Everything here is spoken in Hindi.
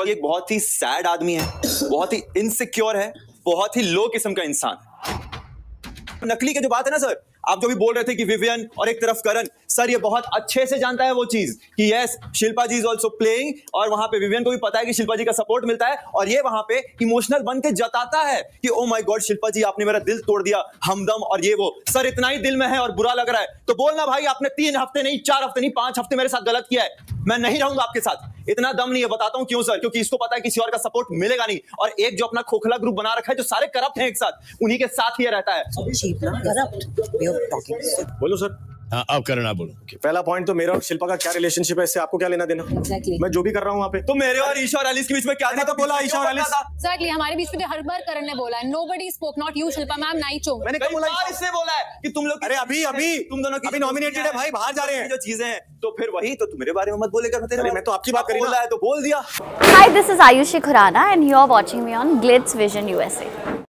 ये एक बहुत ही सैड आदमी है, बहुत ही इनसिक्योर है, बहुत ही लो किस्म का इंसान। नकली की जो बात है ना सर, आप जो भी बोल रहे थे कि विवियन और एक तरफ करण, सर ये बहुत अच्छे से जानता है वो चीज कि yes Shilpa ji is also playing, और वहां पे विवियन को भी पता है कि शिल्पा जी का सपोर्ट मिलता है, और ये वहां पे इमोशनल बन के जताता है कि oh my god Shilpa ji आपने मेरा दिल तोड़ दिया, हमदम और ये वो। सर इतना ही दिल में है और बुरा लग रहा है तो बोलना भाई, आपने 3 हफ्ते नहीं 4 हफ्ते नहीं 5 हफ्ते मेरे साथ गलत किया है, मैं नहीं रहूंगा आपके साथ। इतना दम नहीं है, बताता हूं क्यों सर, क्योंकि इसको पता है किसी और का सपोर्ट मिलेगा नहीं, और एक जो अपना खोखला ग्रुप बना रखा है जो सारे करप्ट हैं एक साथ, उन्हीं के साथ ही रहता है। बोलो सर। हाँ अब करना बोलो। पहला पॉइंट तो मेरा और शिल्पा का क्या रिलेशनशिप है, इससे आपको क्या लेना देना? Exactly. मैं जो भी कर रहा हूँ वहाँ पे तो मेरे और ईशा और एलिस के बीच में क्या था? तो बोला ईशा और एलिस। Exactly, हमारे बीच में हर बार करण ने बोला है, nobody spoke, not you Shilpa ma'am, नहीं चो। मैंने कई बार इससे बोला है कि तुम लोग, अरे अभी तुम दोनों की अभी नॉमिनेटेड है भाई, बाहर जा रहे हैं जो चीजें हैं, तो फिर वही तो तुम मेरे बारे में मत बोलेगा। मैं तो आपकी बात कर रहा है तो बोल दिया। Hi, this is Ayushi Khurana and you are watching me on Glitz Vision USA.